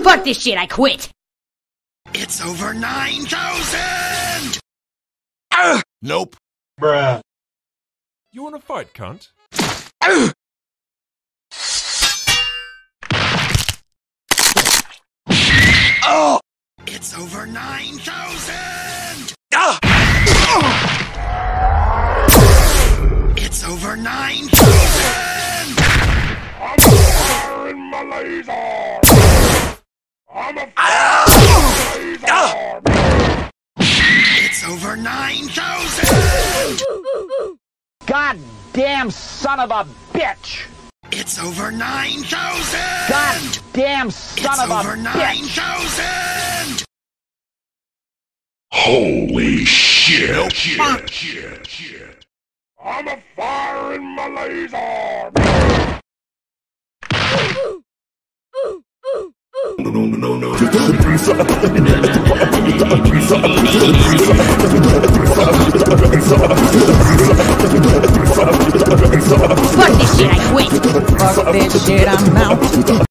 Fuck this shit, I quit! It's over 9,000! Nope. Bruh. You wanna fight, cunt? Oh! It's over 9,000! It's over 9,000! I'm firing my laser! I'm a firing laser! It's over 9,000! Goddamn son of a bitch! It's over 9,000! Goddamn son It's of a over bitch! 9,000! Holy shit! I'm a firing my laser! Fuck this shit, I quit! Fuck this shit, I'm out.